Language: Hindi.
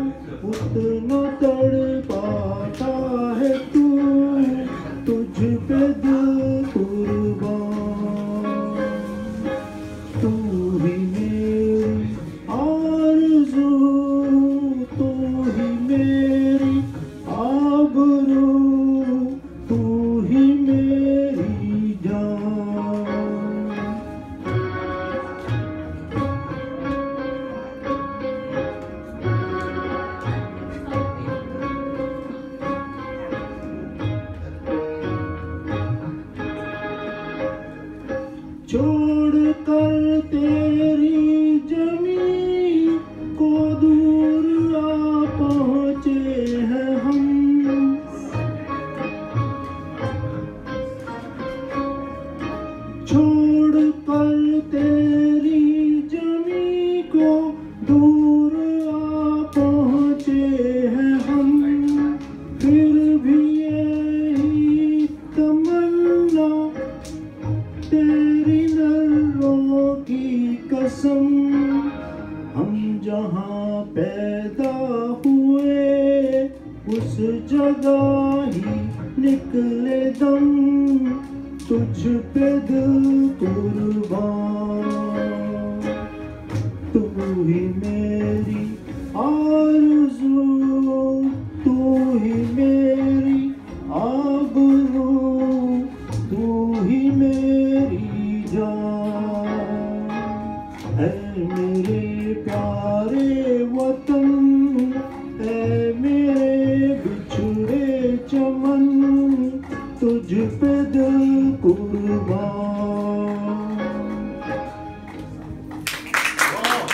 उतना तड़पाता है तू, तुझ पे दिल कुर्बान। तू ही मेरी आरज़ू, तू ही मेरी आबरू, तू ही मेरी जान। छोड़ कर तेरी जमीन को दूर आ पहुँचे हैं हम। छोड़ कर तेरी जमीन को दूर आ पहुँचे हैं हम। फिर भी यही तमन्ना तेरी नज़रों की कसम, हम जहाँ पैदा हुए उस जगह ही निकले दम। तुझ पे दिल कुर्बान। तू ही मेरी आरज़ू, तू ही मेरी आबरू, तू ही मेरी जान। है मेरे प्यारे वतन, है मेरे बिछड़े चमन, तुझ पे दिल कुर्बान।